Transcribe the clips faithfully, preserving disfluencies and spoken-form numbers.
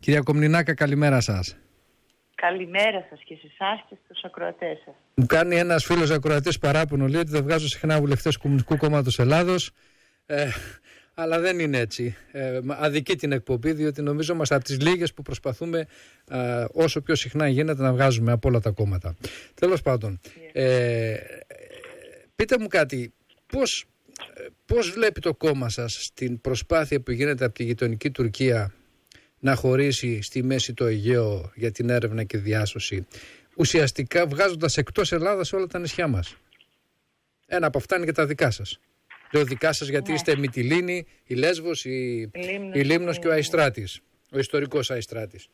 Κυρία Κομνηνάκα, καλημέρα σας. Καλημέρα σας και σε εσάς και στους ακροατές σας. Μου κάνει ένας φίλος ακροατής παράπονο, λέει ότι δεν βγάζω συχνά βουλευτές Κομμουνιστικού Κόμματος Ελλάδος. Ε, αλλά δεν είναι έτσι. Ε, αδικεί την εκπομπή, διότι νομίζω είμαστε από τις λίγες που προσπαθούμε ε, όσο πιο συχνά γίνεται να βγάζουμε από όλα τα κόμματα. Τέλος πάντων, yeah. ε, πείτε μου κάτι, πώς, πώς βλέπει το κόμμα σας στην προσπάθεια που γίνεται από τη γειτονική Τουρκία να χωρίσει στη μέση το Αιγαίο για την έρευνα και διάσωση, ουσιαστικά βγάζοντας εκτός Ελλάδας όλα τα νησιά μας? Ένα από αυτά είναι και τα δικά σας. Λέω δικά σας γιατί ναι. είστε Μυτιλήνη, η Λέσβος, η, Λίμνος, η Λίμνος και ο Αϊστράτης, ο ιστορικός Αϊστράτης.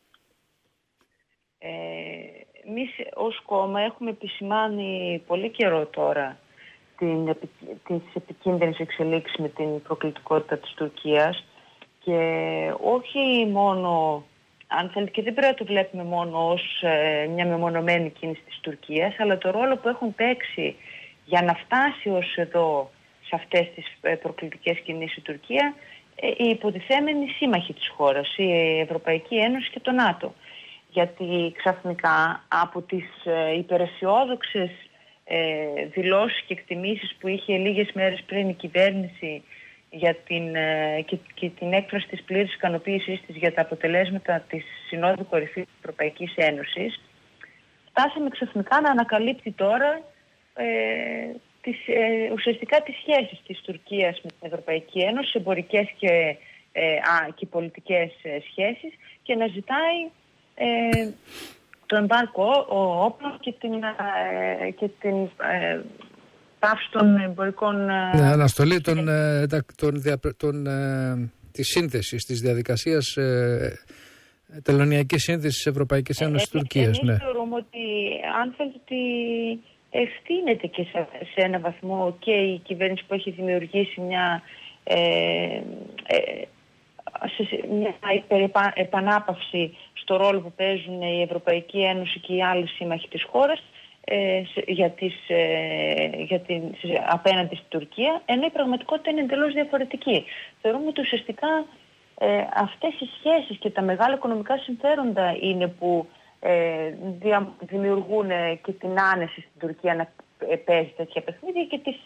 Ε, εμείς ως κόμμα έχουμε επισημάνει πολύ καιρό τώρα την, τις επικίνδυνες εξελίξεις με την προκλητικότητα της Τουρκίας και όχι μόνο, αν θέλετε, και δεν πρέπει να το βλέπουμε μόνο ως ε, μια μεμονωμένη κίνηση της Τουρκίας, αλλά το ρόλο που έχουν παίξει για να φτάσει ως εδώ σε αυτές τις προκλητικές κινήσεις η Τουρκία, οι υποτιθέμενοι σύμμαχοι της χώρας, η Ευρωπαϊκή Ένωση και το ΝΑΤΟ. Γιατί ξαφνικά από τις υπεραισιόδοξες δηλώσεις και εκτιμήσεις που είχε λίγες μέρες πριν η κυβέρνηση για την, και, και την έκφραση της πλήρης ικανοποίησης της για τα αποτελέσματα της Συνόδου Κορυφής της Ευρωπαϊκής Ένωσης, φτάσαμε ξαφνικά να ανακαλύπτει τώρα ε, Τις, ε, ουσιαστικά τις σχέσεις της Τουρκίας με την Ευρωπαϊκή Ένωση, εμπορικές και, ε, α, και πολιτικές ε, σχέσεις, και να ζητάει ε, το εμπάρκο όπλων και την, ε, και την ε, πάυση των εμπορικών... Ε, ναι, αναστολή των, ε, των, των, των, ε, της σύνθεσης, της διαδικασίας ε, τελωνιακής σύνθεσης της Ευρωπαϊκής Ένωσης ε, Τουρκίας. Εμείς ναι. θεωρούμε ότι αν θέλετε ότι ευθύνεται και σε, σε ένα βαθμό και η κυβέρνηση που έχει δημιουργήσει μια, ε, ε, σε, μια υπερεπα, επανάπαυση στο ρόλο που παίζουν η Ευρωπαϊκή Ένωση και οι άλλοι σύμμαχοι της χώρας ε, σε, για τις, ε, για την, σε, απέναντι στην Τουρκία, ενώ η πραγματικότητα είναι εντελώς διαφορετική. Θεωρούμε ότι ουσιαστικά ε, αυτές οι σχέσεις και τα μεγάλα οικονομικά συμφέροντα είναι που Ε, δια, δημιουργούν και την άνεση στην Τουρκία να παίζει τέτοια παιχνίδια και τις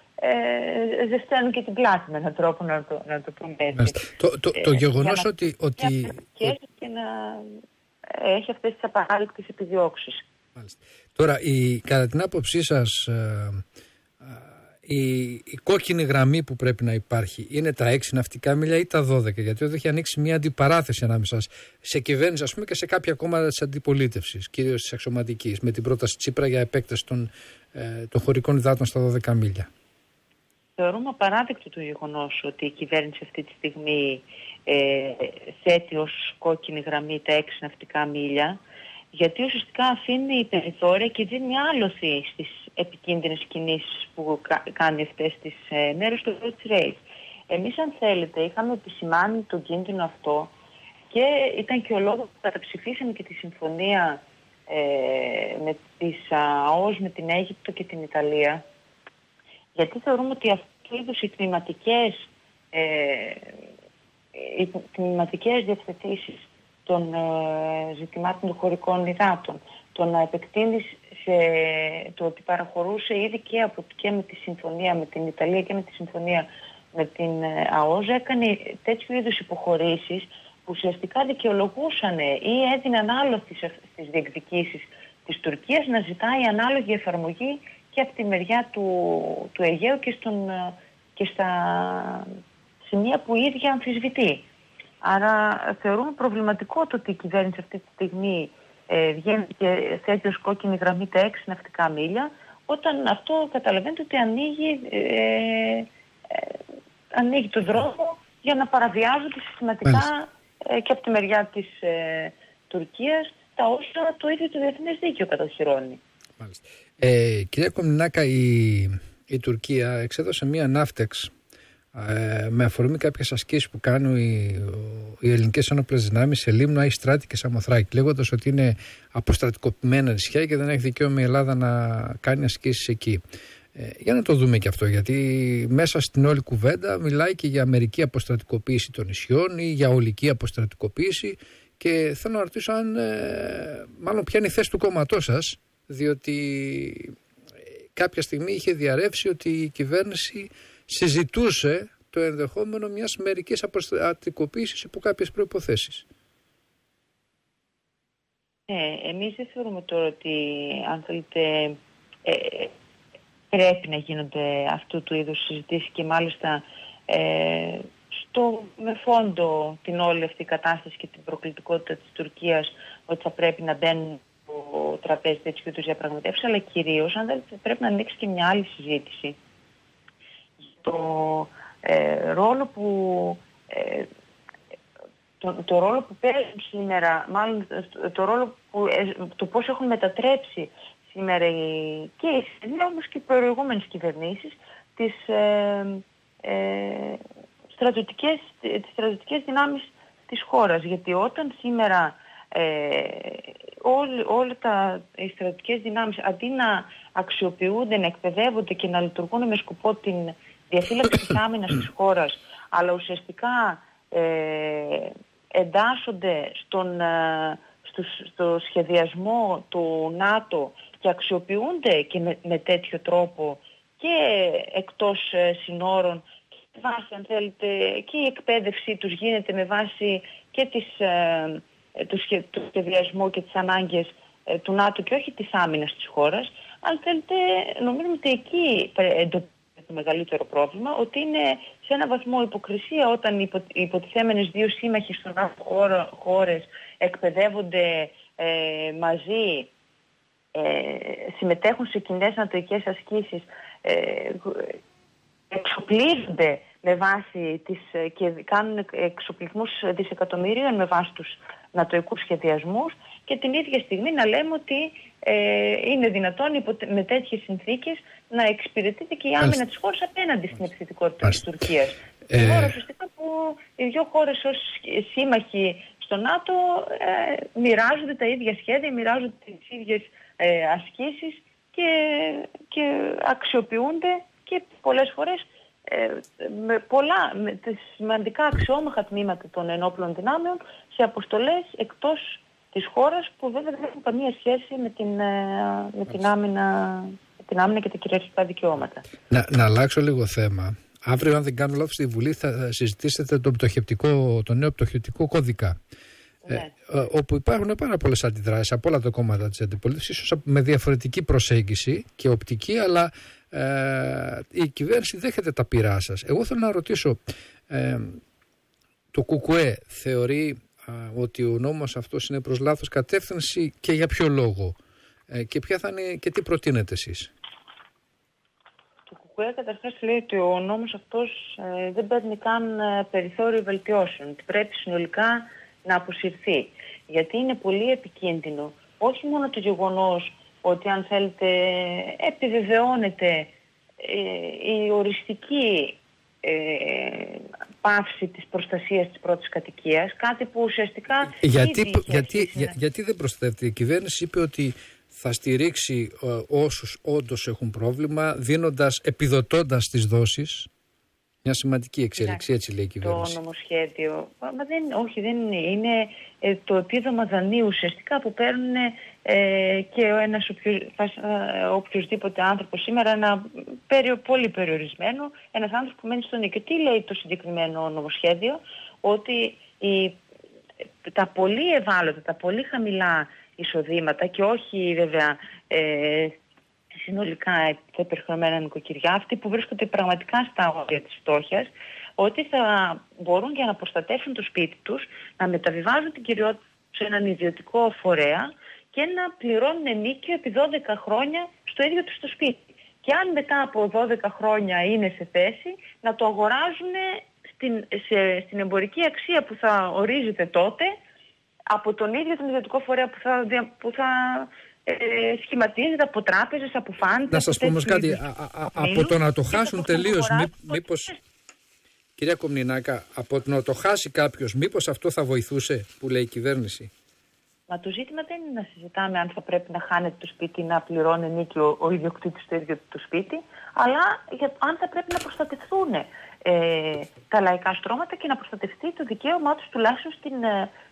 ε, ζεσταίνουν και την πλάτη με έναν τρόπο να το, να το πούμε έτσι. Το, το, το ε, γεγονός να, ότι... ότι... Και, και να έχει αυτές τις απαράδεκτες επιδιώξεις. Μάλιστα. Τώρα, η, κατά την άποψή σας, ε, η, η κόκκινη γραμμή που πρέπει να υπάρχει είναι τα έξι ναυτικά μίλια ή τα δώδεκα? Γιατί εδώ έχει ανοίξει μια αντιπαράθεση ανάμεσα σε κυβέρνηση, ας πούμε, και σε κάποια κόμματα της αντιπολίτευσης, κυρίως της αξιωματικής, με την πρόταση Τσίπρα για επέκταση των, ε, των χωρικών υδάτων στα δώδεκα μίλια. Θεωρούμε απαράδεκτο το γεγονός ότι η κυβέρνηση αυτή τη στιγμή ε, θέτει ως κόκκινη γραμμή τα έξι ναυτικά μίλια, γιατί ουσιαστικά αφήνει περιθώρια και δίνει άλοθη στις επικίνδυνες κινήσεις που κάνει αυτές τις ε, μέρες του Road Race. Εμείς, αν θέλετε, είχαμε επισημάνει τον κίνδυνο αυτό και ήταν και ο λόγος που καταψηφίσαμε και τη συμφωνία ε, με τις ΑΟΣ, με την Αίγυπτο και την Ιταλία, γιατί θεωρούμε ότι αυτού είδους οι κλιματικές, ε, οι κλιματικές διευθετήσεις των ε, ζητημάτων των χωρικών υδάτων, το να επεκτείνει σε το ότι παραχωρούσε ήδη και, από, και με τη συμφωνία με την Ιταλία και με τη συμφωνία με την ε, ΑΟΖ, έκανε τέτοιου είδους υποχωρήσεις που ουσιαστικά δικαιολογούσαν ή έδιναν άλοθη στις διεκδικήσεις της Τουρκίας να ζητάει ανάλογη εφαρμογή και από τη μεριά του, του Αιγαίου και, στον, και στα σημεία που η ίδια αμφισβητεί. Άρα θεωρούμε προβληματικό το ότι η κυβέρνηση αυτή τη στιγμή ε, βγαίνει και θέτει ως κόκκινη γραμμή τα έξι ναυτικά μίλια, όταν αυτό καταλαβαίνετε ότι ανοίγει, ε, ε, ανοίγει το δρόμο για να παραβιάζονται συστηματικά ε, και από τη μεριά της ε, Τουρκίας τα όσα το ίδιο το διεθνές δίκαιο κατοχυρώνει. Μάλιστα. Ε, κυρία Κομνηνάκα, η, η Τουρκία εξέδωσε μία ναύτεξ ε, με αφορμή κάποιες ασκήσεις που κάνουν οι, οι ελληνικές ένοπλες δυνάμεις σε Λίμνο, Αϊστράτη και Σαμοθράκη, λέγοντας ότι είναι αποστρατικοποιημένα νησιά και δεν έχει δικαίωμα η Ελλάδα να κάνει ασκήσεις εκεί. Ε, για να το δούμε και αυτό, γιατί μέσα στην όλη κουβέντα μιλάει και για μερική αποστρατικοποίηση των νησιών ή για ολική αποστρατικοποίηση Και θέλω να ρωτήσω αν, ε, μάλλον ποια είναι η θέση του κόμματός σας, διότι κάποια στιγμή είχε διαρρεύσει ότι η κυβέρνηση συζητούσε το ενδεχόμενο μιας μερικής αποστατικοποίησης υπό κάποιες προϋποθέσεις. Ε, εμείς δεν θεωρούμε τώρα ότι, αν θέλετε, ε, πρέπει να γίνονται αυτού του είδους συζητήσεις και μάλιστα ε, στο, με φόντο την όλη αυτή η κατάσταση και την προκλητικότητα της Τουρκίας, ότι θα πρέπει να μπαίνουν στο τραπέζι τέτοιου είδους διαπραγματεύσεις, αλλά κυρίως αν δεν πρέπει να ανοίξει και μια άλλη συζήτηση για το ε, ρόλο που ε, το, το ρόλο που παίζουν σήμερα, μάλλον το ρόλο που, το πώς έχουν μετατρέψει σήμερα οι, και οι σημερινές όμως και οι προηγούμενες κυβερνήσεις τις ε, ε, στρατιωτικές, τις στρατιωτικές δυνάμεις της χώρας. Γιατί όταν σήμερα ε, όλοι, όλοι τα, οι στρατιωτικές δυνάμεις αντί να αξιοποιούνται, να εκπαιδεύονται και να λειτουργούν με σκοπό την διαφύλαξη της άμυνας της χώρας, αλλά ουσιαστικά ε, εντάσσονται στον, στο, στο σχεδιασμό του ΝΑΤΟ και αξιοποιούνται και με, με τέτοιο τρόπο και εκτός ε, συνόρων, και βάση, αν θέλετε, και η εκπαίδευσή τους γίνεται με βάση και τις, ε, το, σχε, το σχεδιασμό και τις ανάγκες ε, του ΝΑΤΟ και όχι της άμυνας της χώρας. Αν θέλετε, νομίζουμε ότι εκεί εντοπίζεται το μεγαλύτερο πρόβλημα, ότι είναι σε ένα βαθμό υποκρισία όταν οι υποτιθέμενες δύο σύμμαχοι στον ΝΑΤΟ χώρες εκπαιδεύονται ε, μαζί, ε, συμμετέχουν σε κοινές νατοικές ασκήσεις, ε, εξοπλίζονται με βάση τις, και κάνουν εξοπλισμούς δισεκατομμυρίων με βάση τους νατοικούς σχεδιασμούς, και την ίδια στιγμή να λέμε ότι ε, είναι δυνατόν υπό, με τέτοιες συνθήκες να εξυπηρετείται και η άμυνα της χώρας απέναντι στην επιθετικότητα της Τουρκίας. Ε... Τώρα ουσιαστικά που οι δύο χώρες ως σύμμαχοι στο ΝΑΤΟ ε, μοιράζονται τα ίδια σχέδια, μοιράζονται τις ίδιες ε, ασκήσεις και, και αξιοποιούνται και πολλές φορές ε, με πολλά με τις σημαντικά αξιόμαχα τμήματα των ενόπλων δυνάμεων σε αποστολές εκτός της χώρας, που βέβαια δεν έχουν καμία σχέση με την, με την, άμυνα, με την άμυνα και τα κυριαρχικά δικαιώματα. Να, να αλλάξω λίγο θέμα. Αύριο, αν δεν κάνω λάθος, στη Βουλή θα συζητήσετε τον, τον νέο πτωχευτικό κώδικα. Ναι. Ε, όπου υπάρχουν πάρα πολλές αντιδράσεις από όλα τα κόμματα της αντιπολίτευσης, ίσως με διαφορετική προσέγγιση και οπτική, αλλά ε, η κυβέρνηση δέχεται τα πειρά σας. Εγώ θέλω να ρωτήσω, ε, το ΚΚΕ θεωρεί α, ότι ο νόμος αυτός είναι προς λάθος κατεύθυνση, και για ποιο λόγο, ε, και, ποια θα είναι, και τι προτείνετε εσείς? Το ΚΚΕ καταρχάς λέει ότι ο νόμος αυτός ε, δεν παίρνει καν ε, περιθώριο βελτιώσεων, πρέπει συνολικά να αποσυρθεί. Γιατί είναι πολύ επικίνδυνο όχι μόνο το γεγονός ότι, αν θέλετε, επιβεβαιώνεται ε, η οριστική ε, πάυση της προστασίας της πρώτης κατοικίας, κάτι που ουσιαστικά... Γιατί, γιατί, για, γιατί δεν προστατεύεται? Η κυβέρνηση είπε ότι θα στηρίξει ε, όσους όντως έχουν πρόβλημα, δίνοντας, επιδοτώντας τις δόσεις. Μια σημαντική εξέλιξη, έτσι λέει η κυβέρνηση. Το νομοσχέδιο, μα δεν, όχι δεν είναι, είναι ε, το επίδομα δανείου ουσιαστικά που παίρνουν ε, και ο ένας οποιος, ε, οποιοσδήποτε άνθρωπος σήμερα, ένα περιο, πολύ περιορισμένο, ένας άνθρωπος που μένει στον οίκιο. Τι λέει το συγκεκριμένο νομοσχέδιο? Ότι η, τα πολύ ευάλωτα, τα πολύ χαμηλά εισοδήματα, και όχι βέβαια ε, συνολικά τα υπερχρεωμένα νοικοκυριά, αυτοί που βρίσκονται πραγματικά στα όρια της φτώχειας, ότι θα μπορούν, για να προστατεύσουν το σπίτι τους, να μεταβιβάζουν την κυριότητα σε έναν ιδιωτικό φορέα και να πληρώνουν ενίκιο επί δώδεκα χρόνια στο ίδιο τους το σπίτι. Και αν μετά από δώδεκα χρόνια είναι σε θέση, να το αγοράζουν στην, σε, στην εμπορική αξία που θα ορίζεται τότε από τον ίδιο τον ιδιωτικό φορέα που θα, που θα ε, σχηματίζεται από τράπεζες, από φάντες. Να σας πω όμως κάτι, α, α, α, από το να το χάσουν τελείως, μή, μήπως, κυρία Κομνηνάκα, από το να το χάσει κάποιος, μήπως αυτό θα βοηθούσε, που λέει η κυβέρνηση? Μα το ζήτημα δεν είναι να συζητάμε αν θα πρέπει να χάνεται το σπίτι ή να πληρώνει ενίκιο ο ιδιοκτήτης στο ίδιο το σπίτι, αλλά για, αν θα πρέπει να προστατευτούν ε, τα λαϊκά στρώματα και να προστατευτεί το δικαίωμά τους τουλάχιστον στην,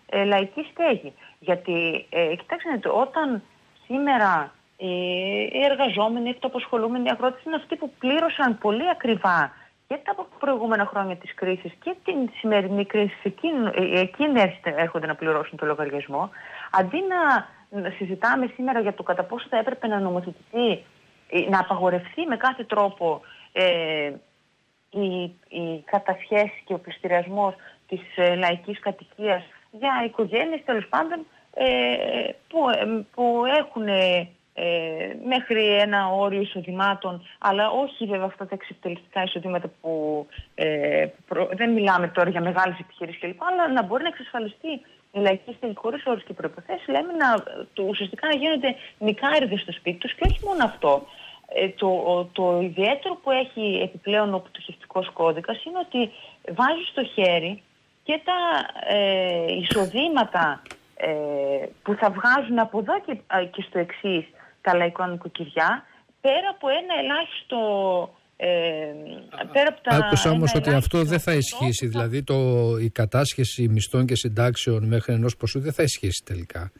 ε, λαϊκή στέγη. Γιατί, ε, κοιτάξτε, όταν σήμερα ε, οι εργαζόμενοι, οι αυτοαπασχολούμενοι, οι αγρότες είναι αυτοί που πλήρωσαν πολύ ακριβά και τα προηγούμενα χρόνια της κρίσης και την σημερινή κρίση, εκείνοι, εκείνοι έρχονται να πληρώσουν το λογαριασμό. Αντί να, να συζητάμε σήμερα για το κατά πόσο θα έπρεπε να νομοθετηθεί, να απαγορευτεί με κάθε τρόπο ε, η, η κατασχέση και ο πληστηριασμός της ε, λαϊκής κατοικίας για οικογένειες, τέλος πάντων, ε, που, ε, που έχουν ε, μέχρι ένα όριο εισοδημάτων, αλλά όχι βέβαια αυτά τα εξευτελιστικά εισοδήματα που, ε, που προ... δεν μιλάμε τώρα για μεγάλες επιχειρήσεις κλπ, αλλά να μπορεί να εξασφαλιστεί η λαϊκή στέγη χωρίς όρους και προϋποθέσεις. Λέμε να, το, ουσιαστικά να γίνονται νοικάριδες στο σπίτι τους, και όχι μόνο αυτό. Ε, το, το ιδιαίτερο που έχει επιπλέον ο πτωχευτικός κώδικας είναι ότι βάζει στο χέρι και τα ε, εισοδήματα ε, που θα βγάζουν από εδώ και, και στο εξής τα λαϊκά νοικοκυριά, πέρα από ένα ελάχιστο... Ε, πέρα από τα άκουσα όμως ότι αυτό δεν θα ισχύσει, το... δηλαδή το, η κατάσχεση μισθών και συντάξεων μέχρι ενός ποσού δεν θα ισχύσει τελικά.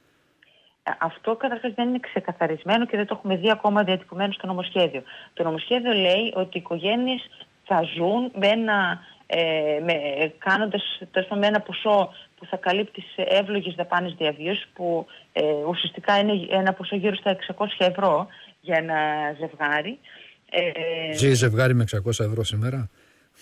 Αυτό καταρχάς δεν είναι ξεκαθαρισμένο και δεν το έχουμε δει ακόμα διατυπωμένο στο νομοσχέδιο. Το νομοσχέδιο λέει ότι οι οικογένειες θα ζουν με ένα, ε, με, κάνοντας με ένα ποσό που θα καλύπτει σε εύλογες δαπάνες διαβίωσης, που ε, ουσιαστικά είναι ένα ποσό γύρω στα εξακόσια ευρώ για ένα ζευγάρι. Ε, Ζει ζευγάρι με εξακόσια ευρώ σήμερα?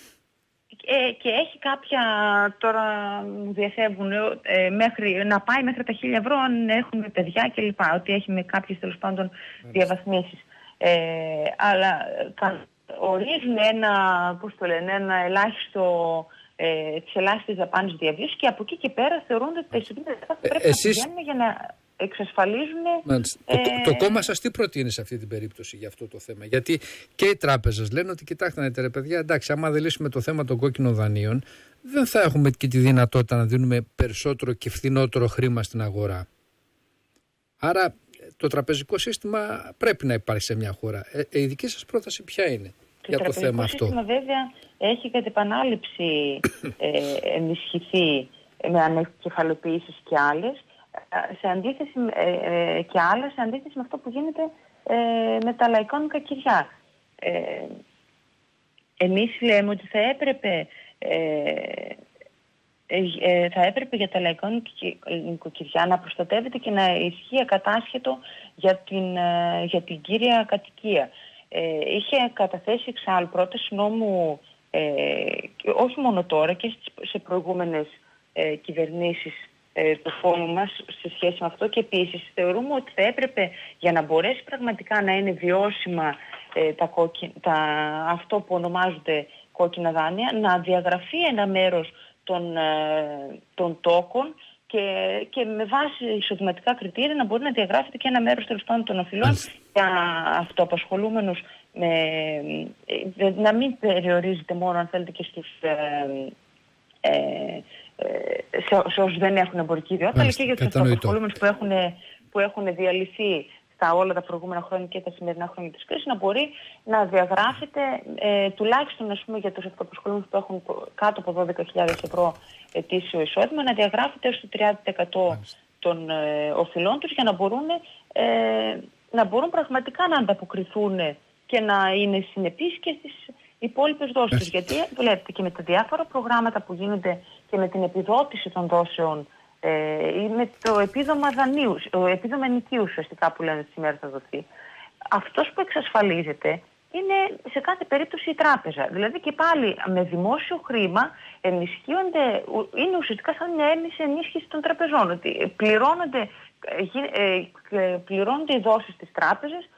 Ε, και έχει κάποια, τώρα μου διαθέτουν ε, μέχρι, να πάει μέχρι τα χίλια ευρώ αν έχουν παιδιά κλπ. Ότι έχει με κάποιες τέλος πάντων διαβαθμίσεις. Ε, αλλά κα, ορίζουν ένα, πώς το λένε, ένα ελάχιστο, ε, τις ελάχιστες δαπάνες διαβίωσης, και από εκεί και πέρα θεωρούνται ότι τα εισοδήματα θα πρέπει ε, εσείς... να πηγαίνουν για να εξασφαλίζουν... Ε... Το, το κόμμα σας τι προτείνει σε αυτή την περίπτωση για αυτό το θέμα? Γιατί και οι τράπεζες λένε ότι κοιτάξτε να δείτε ρε παιδιά, εντάξει, άμα δεν λύσουμε το θέμα των κόκκινων δανείων, δεν θα έχουμε και τη δυνατότητα να δίνουμε περισσότερο και φθηνότερο χρήμα στην αγορά. Άρα το τραπεζικό σύστημα πρέπει να υπάρχει σε μια χώρα. Ε, η δική σας πρόταση ποια είναι το για το θέμα αυτό? Το τραπεζικό σύστημα βέβαια έχει κατ' επανάληψη ε, ενισχυθεί με ανακεφαλοποιήσεις και άλλες, σε αντίθεση, ε, και άλλα σε αντίθεση με αυτό που γίνεται ε, με τα λαϊκά νοικοκυριά. Ε, εμείς λέμε ότι θα έπρεπε, ε, ε, θα έπρεπε για τα λαϊκά νοικοκυριά να προστατεύεται και να ισχύει ακατάσχετο για την, ε, για την κύρια κατοικία. Ε, είχε καταθέσει εξάλλου πρόταση νόμου, ε, όχι μόνο τώρα και σε προηγούμενες ε, κυβερνήσεις του φόρουμ μας σε σχέση με αυτό, και επίσης θεωρούμε ότι θα έπρεπε, για να μπορέσει πραγματικά να είναι βιώσιμα ε, τα κόκκι, τα, αυτό που ονομάζονται κόκκινα δάνεια, να διαγραφεί ένα μέρος των, ε, των τόκων και, και με βάση εισοδηματικά κριτήρια να μπορεί να διαγράφεται και ένα μέρος τέλος πάντων των οφειλών για αυτοαπασχολούμενους, με, ε, να μην περιορίζεται μόνο αν θέλετε και στους ε, ε, σε, σε όσους δεν έχουν εμπορική ιδιότητα, αλλά και για τους αυτοαπασχολούμενους που έχουν, που έχουν διαλυθεί στα όλα τα προηγούμενα χρόνια και τα σημερινά χρόνια της κρίσης, να μπορεί να διαγράφεται ε, τουλάχιστον, ας πούμε, για τους αυτοαπασχολούμενους που έχουν κάτω από δώδεκα χιλιάδες ευρώ ετήσιο εισόδημα, να διαγράφεται έως το τριάντα τοις εκατό των ε, οφειλών τους, για να μπορούν, ε, να μπορούν πραγματικά να ανταποκριθούν και να είναι συνεπείς και στις υπόλοιπες δόσεις. Γιατί βλέπετε και με τα διάφορα προγράμματα που γίνονται και με την επιδότηση των δόσεων ε, ή με το επίδομα δανείου, το επίδομα ενοικίου ουσιαστικά που λένε σήμερα θα δοθεί, αυτός που εξασφαλίζεται είναι σε κάθε περίπτωση η τράπεζα. Δηλαδή και πάλι με δημόσιο χρήμα ενισχύονται, είναι ουσιαστικά σαν μια έννοιση ενίσχυση των τραπεζών. Ότι πληρώνονται, ε, πληρώνονται οι δόσεις της τράπεζας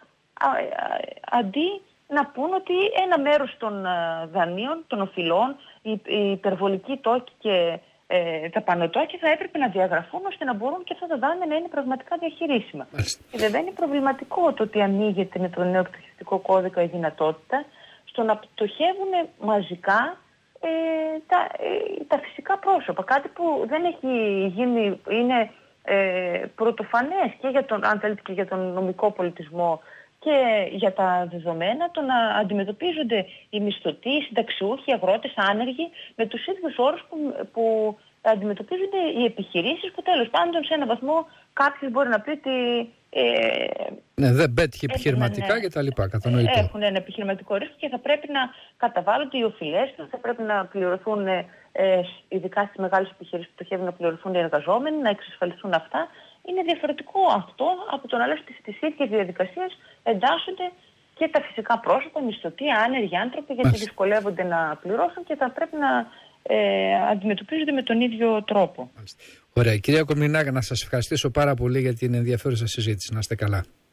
αντί να πούν ότι ένα μέρος των δανείων, των οφειλών, οι υπερβολικοί τόκοι και ε, τα πανωτόκια θα έπρεπε να διαγραφούν, ώστε να μπορούν και αυτά τα δάνεια να είναι πραγματικά διαχειρίσιμα. Και βέβαια είναι προβληματικό το ότι ανοίγεται με το νέο πτωχευτικό κώδικα η δυνατότητα στο να πτωχεύουν μαζικά ε, τα, ε, τα φυσικά πρόσωπα. Κάτι που δεν έχει γίνει, είναι ε, πρωτοφανές και για τον, αν θέλετε, και για τον νομικό πολιτισμό και για τα δεδομένα, το να αντιμετωπίζονται οι μισθωτοί, οι συνταξιούχοι, οι αγρότες, άνεργοι με τους ίδιους όρους που, που αντιμετωπίζονται οι επιχειρήσεις που τέλος πάντων σε έναν βαθμό κάποιος μπορεί να πει ότι ε, ναι, δεν πέτυχε επιχειρηματικά ναι, και τα λοιπά, κατανοητό. Έχουν ένα επιχειρηματικό ρίσκο και θα πρέπει να καταβάλλονται οι οφειλές τους, θα πρέπει να πληρωθούν, ε, ειδικά στις μεγάλες επιχειρήσεις που στοχεύουν να πληρωθούν οι εργαζόμενοι, να εξασφαλιστούν αυτά. Είναι διαφορετικό αυτό από το να λες ότι στις ίδιες διαδικασίες εντάσσονται και τα φυσικά πρόσωπα, μισθωτοί, άνεργοι άνθρωποι, γιατί Μάλιστα. δυσκολεύονται να πληρώσουν και θα πρέπει να ε, αντιμετωπίζονται με τον ίδιο τρόπο. Μάλιστα. Ωραία. Κυρία Κομνηνά, να σας ευχαριστήσω πάρα πολύ για την ενδιαφέρουσα συζήτηση. Να είστε καλά.